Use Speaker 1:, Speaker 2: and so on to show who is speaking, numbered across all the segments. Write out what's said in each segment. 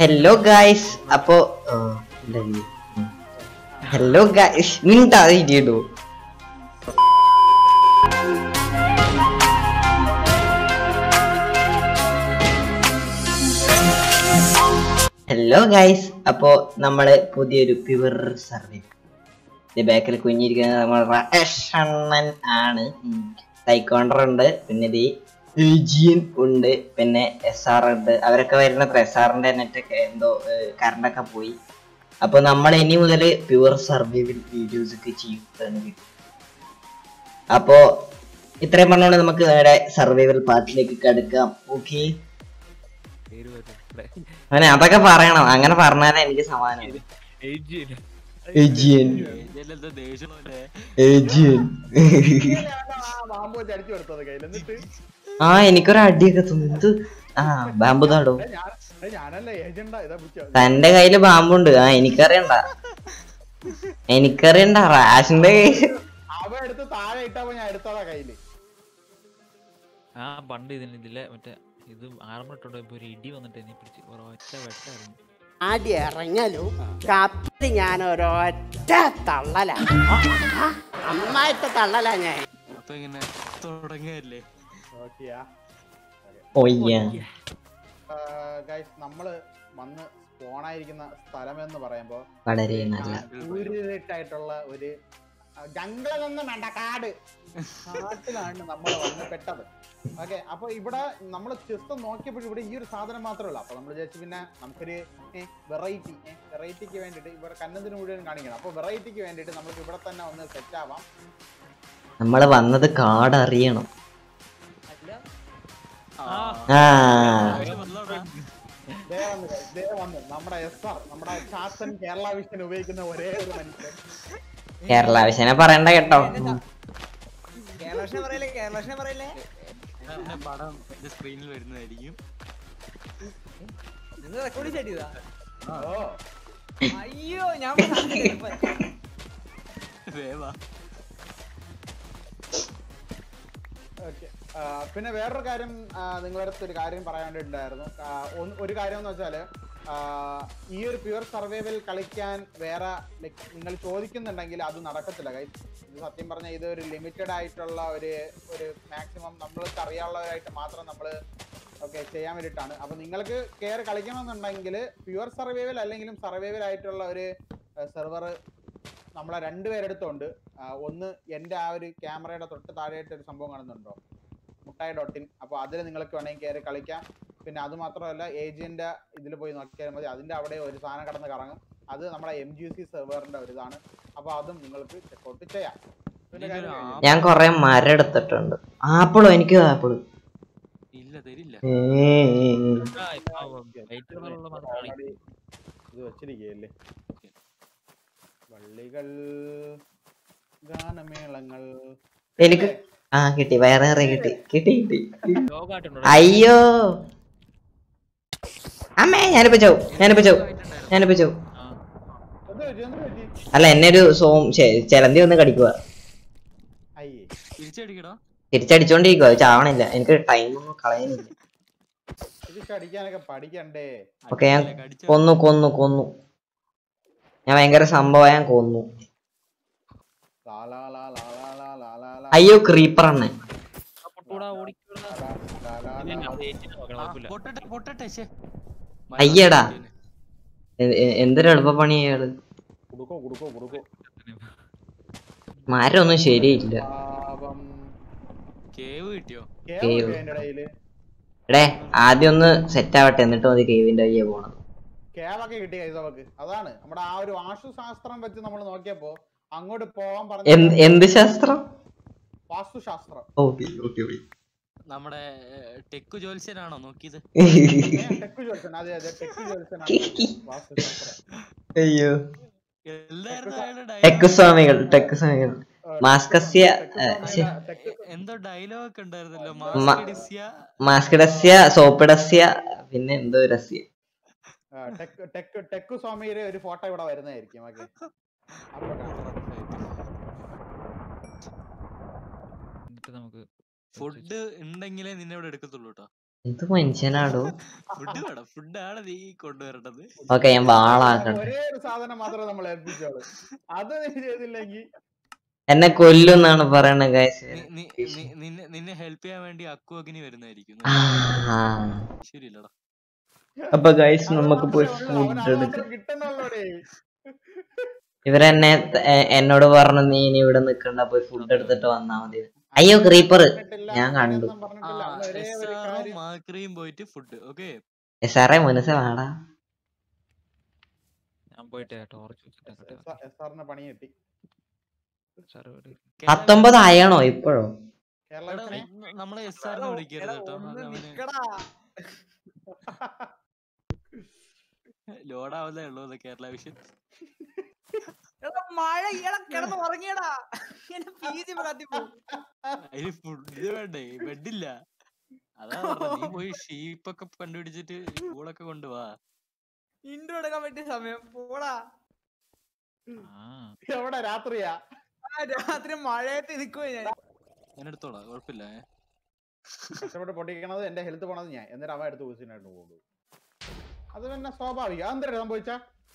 Speaker 1: Hello guys, അപ്പോ hello guys, മിണ്ടാ ഇടിയോ. Hello guys, അപ്പോ നമ്മള് പുതിയൊരു പ്യുവർ സർവേ ബാക്കിൽ കുഞ്ഞിരിക്കുന്നത് നമ്മൾ റേഷൻ ആണ്. ടൈക്കോണ്ടർ ഉണ്ട്, പിന്നെ ജിയൻ ഉണ്ട്, പിന്നെ SR ഉണ്ട്. അവരൊക്കെ വരുന്ന SRന്റെ നെറ്റൊക്കെ എന്തോ കറണ്ടൊക്കെ പോയി. അപ്പൊ നമ്മൾ ഇനി മുതൽ പ്യുവർ സർവൈവൽ വീഡിയോസ് ഒക്കെ ചെയ്യുന്നതാണ്. അപ്പോ ഇത്രയും പറഞ്ഞുകൊണ്ട് നമുക്ക് നേരെ സർവൈവൽ പാർട്ടിലേക്ക് കടക്കാം. ഓക്കെ, അങ്ങനെ അതൊക്കെ പറയണം, അങ്ങനെ പറഞ്ഞാലേ എനിക്ക് സമാധാനം. ആ എനിക്കൊരു അടിയൊക്കെ തോന്നുന്നു. ആ ബാമ്പു താടോ, തന്റെ കയ്യില് ബാമ്പുണ്ട്. ആ എനിക്കറിയണ്ട റാഷിന്റെ കയ്യില്.
Speaker 2: പണ്ട് ഇതിലെ മറ്റേ ഇത് ആർമിട്ടുണ്ടോ ഇപ്പൊ ഒരു ഇടി വന്നിട്ട് എന്നെ പിടിച്ച് ഒരൊറ്റ വെട്ടായിരുന്നു.
Speaker 3: ആടി ഇറങ്ങലു കപ്പി ഞാൻ ഒരൊറ്റ തള്ളല, അമ്മായിട്ട് തള്ളല ഞാൻ.
Speaker 2: അപ്പൊ ഇങ്ങനെ തുടങ്ങല്ലേ.
Speaker 4: നമ്മള് വന്ന് സ്പോണായിരിക്കുന്ന സ്ഥലം എന്ന് പറയുമ്പോ
Speaker 1: വളരെ നല്ല
Speaker 4: ായിട്ടുള്ള ഒരു ജംഗിളൊന്നും വേണ്ട, കാട്ടിലാണ് നമ്മൾ വന്ന് പെട്ടത്. ഓക്കെ, അപ്പൊ ഇവിടെ നമ്മൾ ജസ്റ്റ് നോക്കിയപ്പോഴും ഇവിടെ ഈ ഒരു സാധനം മാത്രമേ ഉള്ളൂ. അപ്പൊ നമ്മൾ വിചാരിച്ചു പിന്നെ നമുക്കൊരു വെറൈറ്റിക്ക് വേണ്ടിട്ട് ഇവിടെ കന്നതിന് മുഴുവൻ കാണിക്കണം. അപ്പൊ വെറൈറ്റിക്ക് വേണ്ടിട്ട് നമുക്ക് ഇവിടെ തന്നെ ഒന്ന് സെറ്റ് ആവാം.
Speaker 1: നമ്മള് വന്നത് കാട് അറിയണം.
Speaker 4: നമ്മുടെ SR, നമ്മുടെ ചാത്തൻ കേരള വിഷൻ ഉപയോഗിക്കുന്ന ഒരേ ഒരു മനുഷ്യൻ.
Speaker 1: കേരള വിഷനെ പറയണ്ട കേട്ടോ.
Speaker 2: പടം സ്ക്രീനിൽ വരുന്നതായിരിക്കും.
Speaker 5: അയ്യോ ഞാൻ
Speaker 4: പിന്നെ വേറൊരു കാര്യം നിങ്ങളുടെ അടുത്ത് ഒരു കാര്യം പറയാൻ വേണ്ടിയിട്ടുണ്ടായിരുന്നു. ഒരു കാര്യം എന്ന് വെച്ചാല് ഈ ഒരു പ്യുവർ സർവൈവൽ കളിക്കാൻ വേറെ നിങ്ങൾ ചോദിക്കുന്നുണ്ടെങ്കിൽ അത് നടക്കത്തില്ല. ഇത് സത്യം പറഞ്ഞാൽ ഇത് ഒരു ലിമിറ്റഡ് ആയിട്ടുള്ള ഒരു മാക്സിമം നമ്മൾക്ക് അറിയാനുള്ളവരായിട്ട് മാത്രം നമ്മൾ ചെയ്യാൻ വേണ്ടിയിട്ടാണ്. അപ്പൊ നിങ്ങൾക്ക് കയറി കളിക്കണമെന്നുണ്ടെങ്കിൽ പ്യുവർ സർവൈവൽ അല്ലെങ്കിലും സർവൈവൽ ആയിട്ടുള്ള ഒരു സെർവർ നമ്മളെ രണ്ടുപേരെടുത്തുണ്ട്. ഒന്ന് എൻ്റെ ആ ഒരു ക്യാമറയുടെ തൊട്ട് താഴെയായിട്ട് ഒരു സംഭവം കാണുന്നുണ്ടോ, mutai.in. അപ്പോൾ അതിൽ നിങ്ങൾക്ക് വേണമെങ്കിൽ കയറി കളിക്കാം. പിന്നെ അത് മാത്രമല്ല, ഏജിയൻ്റെ ഇതിൽ പോയി നോക്കിയാൽ മതി, അതിൻ്റെ അവിടെ ഒരു സാധനം കടന്ന് കറങ്ങും. അത് നമ്മുടെ MGC സെർവറിന്റെ ഒരു ഇതാണ്. അപ്പോൾ അതും നിങ്ങൾക്ക് ചെക്കൗട്ട് ചെയ്യാം.
Speaker 1: ഞാൻ കൊറേ മരം എടുത്തിട്ടുണ്ട്. ആപ്പിളോ? എനിക്ക് ആപ്പിള്
Speaker 2: ഇല്ല, തരില്ല.
Speaker 4: ഇത് വെച്ചിരിക്കുകയല്ലേ വള്ളികൾ, ഗാനമേളങ്ങൾ.
Speaker 1: എനിക്ക് കിട്ടി, വേറെ കിട്ടി. അയ്യോ അമ്മേ, ഞാനിപ്പോ ചാവും. അല്ല, എന്നെ ഒരു ചെലന്തി വന്ന് കടിക്കുക. തിരിച്ചടിച്ചോണ്ടിരിക്കുക, അത് ചാവണില്ല. എനിക്ക് ടൈം കളയുന്നില്ല. ഓക്കെ, ഞാൻ കൊന്നു. ഞാൻ ഭയങ്കര സംഭവം, ഞാൻ കൊന്നു. അയ്യോ, ക്രീപ്പർ ആണ്. അയ്യടാ, എന്തൊരു എളുപ്പപ്പണി അയാള്. മരൊന്നും ശരിയില്ല. എടേ, ആദ്യം ഒന്ന് സെറ്റ് ആവട്ടെ, എന്നിട്ട് മതി കേവിന്റെ വഴിയെ പോണം.
Speaker 4: കേവൊക്കെ കിട്ടി നമുക്ക്. അതാണ് നമ്മുടെ ആ ഒരു വാസ്തുശാസ്ത്രം വെച്ച് നമ്മൾ നോക്കിയപ്പോ അങ്ങോട്ട് പോവാൻ പറഞ്ഞു.
Speaker 1: എന്ത് ശാസ്ത്രം?
Speaker 4: വാസ്തുശാസ്ത്രം.
Speaker 2: നമ്മുടെ ടെക്കു ജോത്സ്യനാണോ നോക്കിയത്?
Speaker 4: ടെക്കു ജോത്സ്യൻ, അതെ ടെക്കു ജോത്സ്യൻ.
Speaker 1: അയ്യോ, ടെക്കുസ്വാമികൾ.
Speaker 2: എന്തോ ഡയലോഗ് ഒക്കെ ഉണ്ടായിരുന്നല്ലോ,
Speaker 1: മാസ്കിഡസ്യ, സോപ്പിഡസ്യ, പിന്നെ എന്തോ രസ്യ.
Speaker 4: ടെക്കുസ്വാമിയുടെ ഒരു ഫോട്ടോ ഇവിടെ വരുന്നതായിരിക്കും.
Speaker 2: നമുക്ക് ഫുഡ് ഉണ്ടെങ്കിലേ നിന്നെ ഇവിടെ എടുക്കത്തുള്ളൂ കേട്ടോ.
Speaker 1: എന്ത് മനുഷ്യനാടോ.
Speaker 2: ഫുഡ് വേണം, ഫുഡാണ് നീ കൊണ്ടുവരേണ്ടത്.
Speaker 1: ഓക്കെ ഞാൻ വാളാക്കട്ടെ.
Speaker 4: ഒരേ ഒരു സാധനം മാത്രമേ നമ്മൾ ഏൽപ്പിച്ചോളൂ. അത് നീ ചെയ്തില്ലെങ്കിൽ
Speaker 1: എന്നെ കൊല്ലുന്നാണ് പറയണത് ഗൈസ്.
Speaker 2: നിന്നെ ഹെൽപ്പ് ചെയ്യാൻ വേണ്ടി അക്കു അഗ്നി വരുന്നതായിരിക്കും. ശരിയല്ലടാ.
Speaker 1: അപ്പൊ ഗൈസ് നമുക്ക് പോയി ഫുഡ് എടുക്കാം. ഇവരെന്നെ എന്നോട് പറഞ്ഞു നീ ഇനി ഇവിടെ നിക്കണ്ട, പോയി ഫുഡ് എടുത്തിട്ട് വന്നാ മതി. അയ്യോ ക്രീപ്പർ ഞാൻ കണ്ടു.
Speaker 2: മാക്രിയും പോയിട്ട് ഫുഡ്. ഓക്കെ
Speaker 1: സാറേ മനസ്സിലാടാ.
Speaker 2: ഞാൻ പോയിട്ട് ടോർച്ച് വെച്ചിട്ട്
Speaker 4: പണി കിട്ടി.
Speaker 1: 19 ആയണോ ഇപ്പോഴോ?
Speaker 2: നമ്മളെ എസ്ആറിനെ വിളിക്കരുത് കേട്ടോ. ലോഡാവുന്നേ ഉള്ളൂ കേരള വിഷൻ.
Speaker 5: മഴ ഇയാളെ കിടന്ന് ഉറങ്ങിയടാ.
Speaker 2: അതിന് ഫുഡ് വേണ്ടേ, ബെഡില്ല. അതാ പറഞ്ഞ നീ പോയി ഷീപ്പൊക്കെ കണ്ടുപിടിച്ചിട്ട് കൂളൊക്കെ കൊണ്ടുപോവാ.
Speaker 5: ഇൻട്രോ എടുക്കാൻ പറ്റിയ സമയം പോടാ.
Speaker 4: എവിടെ രാത്രിയാ?
Speaker 5: രാത്രി മഴയത്ത് നിൽക്കുവോ
Speaker 2: ഞാൻ എടുത്തോളാം, കുഴപ്പമില്ല.
Speaker 4: കഷ്ടപ്പെട്ട് പൊട്ടിക്കണത് എന്റെ ഹെൽത്ത് പോണത് ഞാൻ, എന്നിട്ട് അവ എടുത്ത് ഊസിനായിട്ട് പോകും. അത് പിന്നെ സ്വാഭാവികം. അതെന്താ സംഭവിച്ച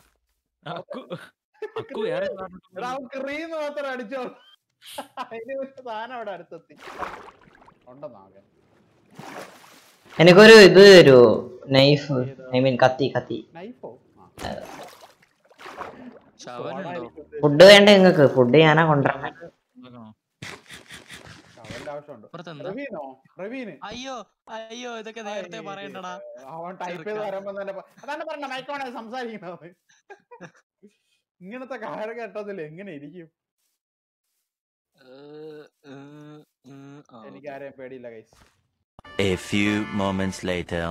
Speaker 4: മാത്രം അടിച്ചോ. അതിന് സാധനം അവിടെ അടുത്തെത്തി ഉണ്ടെന്നാകെ.
Speaker 1: എനിക്കൊരു ഇത് തരൂ, നൈഫ്. ഐ മീൻ കത്തി.
Speaker 4: നൈഫോ?
Speaker 1: ഫുഡ് വേണ്ട നിങ്ങക്ക്? ഫുഡ് ഞാനാ കൊണ്ടുവരണേ.
Speaker 2: അയ്യോ അയ്യോ ഇതൊക്കെ നേരത്തെ പറയണ്ടടാ.
Speaker 4: അവൻ ടൈപ്പ് ചെയ്ത് വരുമ്പോ തന്നെ അതാണ് പറഞ്ഞ മൈക്കോണെ സംസാരിക്കണത്. ഇങ്ങനത്തെ കാലഘട്ടത്തില് എങ്ങനെ ഇരിക്കും? എനിക്ക് ആരെയും പേടിയില്ല guys.
Speaker 6: A few moments later.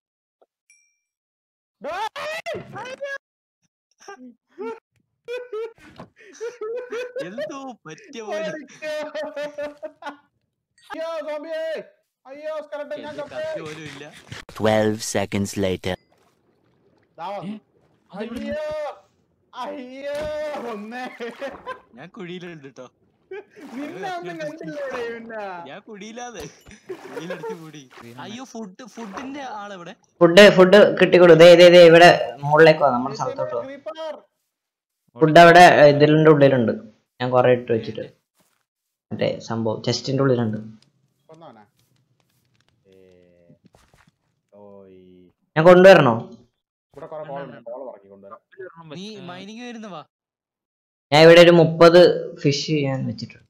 Speaker 2: എന്തോ പറ്റിയ പോലെ.
Speaker 4: അയ്യോ
Speaker 6: 12 seconds later.
Speaker 2: ഞാൻ കുഴിയിലുണ്ട് കേട്ടോ. ഞാൻ കുടിയില്ലാതെ കുടിയിലടിച്ച് കൂടി. അയ്യോ ഫുഡിന്റെ ആളെവിടെ?
Speaker 1: ഫുഡ് കിട്ടിക്കൊടു. ഇവിടെ മുകളിലേക്ക് വാ, നമ്മുടെ സ്ഥലത്തോട്ട് വാ. ഫുഡ് അവിടെ ഇതിന്റെ ഉള്ളിലുണ്ട്. ഞാൻ കൊറേ ഇട്ട് വെച്ചിട്ട് മറ്റേ സംഭവം ചെസ്റ്റിന്റെ ഉള്ളിലുണ്ട്. ഞാൻ കൊണ്ടുവരണോ? ഞാൻ ഇവിടെ ഒരു 30 ഫിഷ് ഞാൻ വെച്ചിട്ടുണ്ട്.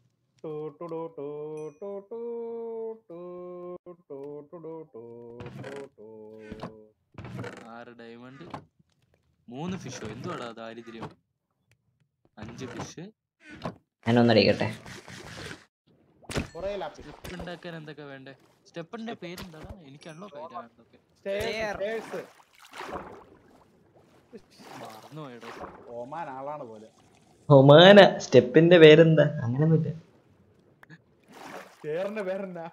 Speaker 2: ഡയമണ്ട് 3 ഫിഷോ എന്തുവാടാ ദാരിദ്ര്യം. 5 ഫിഷ്.
Speaker 1: ഞാനൊന്നടിക്കട്ടെ.
Speaker 2: ഉണ്ടാക്കാൻ എന്തൊക്കെ വേണ്ടേ? സ്റ്റെപ്പിന്റെ പേരെന്താ? എനിക്കാണല്ലോ മറന്നുപോയടോ.
Speaker 4: ഓമാൻ ആളാണ് പോലെ.
Speaker 1: ഒമാന സ്റ്റെപ്പിന്റെ പേരെന്താ? അങ്ങനെ
Speaker 4: പേരെന്താ?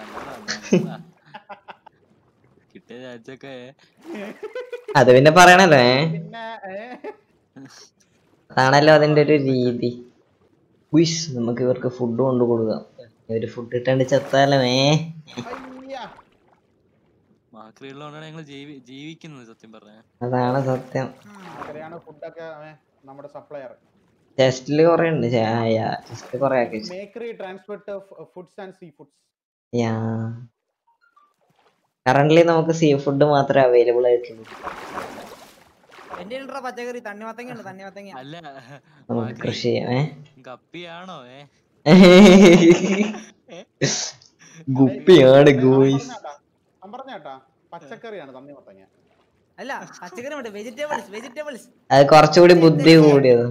Speaker 2: കിട്ടിയ ചാച്ചൊക്കെ
Speaker 1: അത് പിന്നെ പറയണല്ലേ. അതാണല്ലോ അതിന്റെ ഒരു രീതി. നമുക്ക് ഇവർക്ക് ഫുഡ് കൊണ്ടു കൊടുക്കാം. ഇവര് ഫുഡ് ഇട്ടാണ്ട് ചത്താലോ.
Speaker 2: മാക്രിയുള്ളതുകൊണ്ടാണ് ഞങ്ങൾ ജീവിക്കുന്നത് സത്യം പറഞ്ഞ.
Speaker 1: അതാണ് സത്യം.
Speaker 4: ഫുഡൊക്കെ നമ്മുടെ സപ്ലയർ
Speaker 1: ചെസ്റ്റില് കൊറേ ഉണ്ട്. ചെസ്റ്റില് കൊറേ ആക്കി.
Speaker 4: Macri transport foods and seafoods.
Speaker 1: Currently നമുക്ക് സീ ഫുഡ് മാത്രമേ അവൈലബിൾ ആയിട്ടുള്ളൂ.
Speaker 5: പച്ചക്കറി തണ്ണിമത്തങ്ങ
Speaker 2: അല്ല
Speaker 1: നമുക്ക് കൃഷി ചെയ്യാം.
Speaker 2: ഗപ്പിയാണോ?
Speaker 1: ഗുപ്പിയാണ് ഗോയ്സ്.
Speaker 4: പച്ചക്കറിയാണ് തണ്ണിമത്തങ്ങ.
Speaker 5: അല്ല പച്ചക്കറി വെജിറ്റബിൾസ്.
Speaker 1: അത് കുറച്ചുകൂടി ബുദ്ധി കൂടിയത്.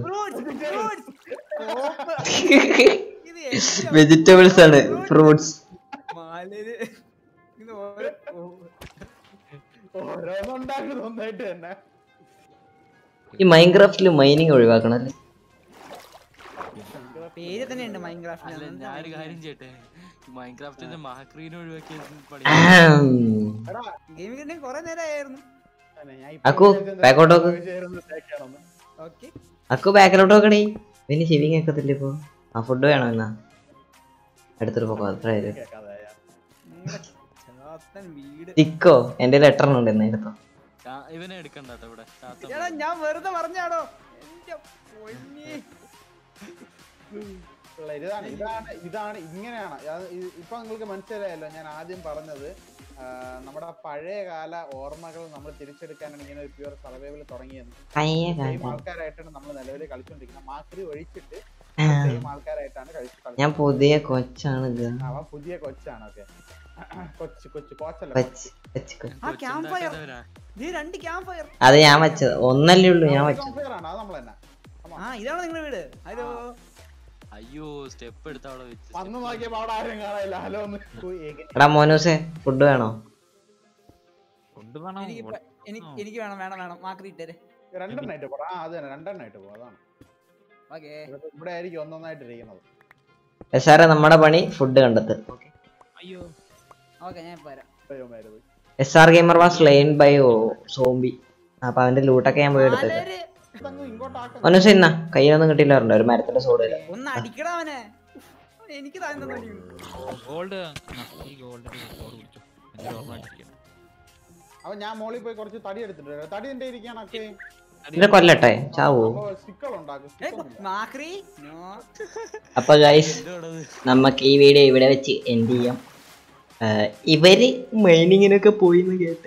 Speaker 1: വെജിറ്റബിൾസ് ആണ്, ഫ്രൂട്ട്സ്. ഈ മൈൻക്രാഫ്റ്റില് മൈനിങ് ഒഴിവാക്കണല്ലേ?
Speaker 5: പേര് തന്നെ ഉണ്ട് മൈൻക്രാഫ്റ്റ്.
Speaker 2: ഞാനൊരു കാര്യം ചെയ്യട്ടെ, മൈൻക്രാഫ്റ്റിന്റെ മാക്രീനെ ഒഴിവാക്കിയ
Speaker 5: ഗെയിമിംഗ് കുറെ നേരമായിരുന്നു.
Speaker 1: അക്കു ബാക്കോട്ടോക്ക്. അക്കു ബാക്കിലോട്ട് നോക്കണേ. പിന്നെ ഷെവിങ് ആക്കത്തില്ല ഇപ്പൊ. ആ ഫുഡ് വേണോ എന്നാ എടുത്തിട്ട് പോക്കോ. അത്ര
Speaker 5: വീട്
Speaker 1: ടിക്കോ എന്റെ ലെറ്റർ ഉണ്ട് എന്ന് എടുത്തോ.
Speaker 2: ഇവനെ എടുക്കണ്ട കേട്ടോ ഇവിടെ.
Speaker 5: എടാ ഞാൻ വെറുതെ പറഞ്ഞാടോ. എന്റെ പൊന്നേ.
Speaker 4: ഇതാണ് ഇങ്ങനെയാണ്. ഇപ്പൊ നിങ്ങൾക്ക് മനസ്സിലായല്ലോ ഞാൻ ആദ്യം പറഞ്ഞത്. നമ്മുടെ പഴയ കാല ഓർമ്മകൾ നമ്മൾ തിരിച്ചെടുക്കാനാണ് ഇങ്ങനെ ഒരു പ്യുവർ സർവൈവൽ തുടങ്ങിയെന്ന്. സെയിം ആൾക്കാരായിട്ടാണ് നമ്മൾ നിലവിൽ കളിച്ചോണ്ടിരിക്കുന്നത്. മാക്രി ഒഴിച്ചിട്ട് സെയിം ആൾക്കാരായിട്ടാണ് കളിച്ചു.
Speaker 1: ഞാൻ പുതിയ കൊച്ചാണ്.
Speaker 4: അവൻ പുതിയ കൊച്ചാണ്. ഓക്കെ കൊച്ചല്ല.
Speaker 5: ആ ക്യാമ്പ് ഫയർ. ദേ 2 ക്യാമ്പ് ഫയർ.
Speaker 1: അത് ഞാൻ വെച്ചത്. ഒന്നല്ലേ ഉള്ളൂ ഞാൻ വെച്ചത്.
Speaker 4: അത് നമ്മൾ തന്നെ.
Speaker 5: ആ ഇതാണ് നിങ്ങളുടെ വീട്. ഹലോ.
Speaker 2: അയ്യോ സ്റ്റെപ്പ് എടുത്ത് അവിടെ വെച്ച്.
Speaker 4: വന്ന് നോക്കിയപ്പോ അവിടെ ആരും കാണാനില്ല. ഹലോ ഒന്ന്.
Speaker 1: എടാ മോനൂസേ ഫുഡ് വേണോ?
Speaker 5: എനിക്ക് വേണം വേണം വേണം. മാക്രി ഇട്ടേ.
Speaker 4: രണ്ടെണ്ണായിട്ട് പോടാ. അത് തന്നെ രണ്ടെണ്ണായിട്ട് പോ. അതാണ് ഇവിടെ ആയിരിക്കും ഒന്നൊന്നായിട്ട് ഇരിക്കുന്നത്.
Speaker 1: സാറേ നമ്മുടെ പണി ഫുഡ് കണ്ടെത്ത്.
Speaker 5: അയ്യോ ഓക്കെ ഞാൻ പോരാ.
Speaker 1: SR gamer was slain by zombie. അപ്പൊ അവന്റെ ലൂട്ടൊക്കെ ഞാൻ പോയി എടുത്തത്. മനൂസ് ഇന്നാ കയ്യിലൊന്നും കിട്ടിയില്ലാറുണ്ട്. ഒരു മരത്തിന്റെ സോഡ്
Speaker 5: ഒന്ന് അടിക്കടാ അവനെ. എനിക്ക്
Speaker 4: അവൻ ഞാൻ മോളിൽ പോയി കുറച്ച് തടി എടുത്തിട്ടുണ്ട്. തടി എന്റെ ഇരിക്കാനൊക്കെ
Speaker 1: ഇതിനെ കൊല്ലട്ടെ ചാവോ? അപ്പൊ ഗൈസ് നമുക്ക് ഈ വീഡിയോ ഇവിടെ വെച്ച് എൻഡ് ചെയ്യാം. ഇവര് മൈനിങ്ങിനൊക്കെ പോയിന്ന് കേട്ട്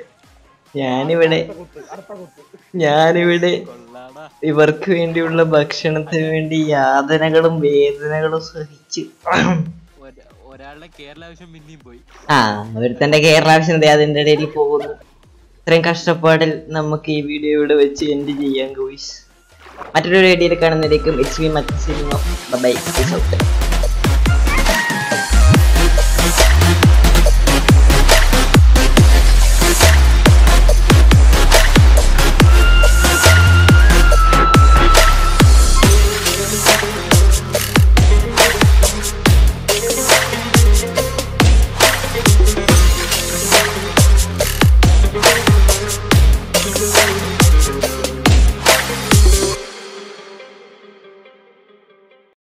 Speaker 1: ഞാനിവിടെ ഇവർക്ക് വേണ്ടിയുള്ള ഭക്ഷണത്തിന് വേണ്ടി യാതനകളും വേദനകളും സഹിച്ച്
Speaker 2: ഒരാളുടെ കേരള ആവശ്യം പിന്നെയും പോയി.
Speaker 1: ഒരുത്തന്റെ കേരള ആവശ്യം അതിന്റെ ഇടയിൽ പോകുന്നു. ഇത്രയും കഷ്ടപ്പാടിൽ നമുക്ക് ഈ വീഡിയോ ഇവിടെ വെച്ച് എൻഡ് ചെയ്യാം ഗോയ്സ്. മറ്റൊരു വീഡിയോയിൽ കാണുന്നതിലേക്കും ഇറ്റ്സ് മീ മച്ച്. ബൈ.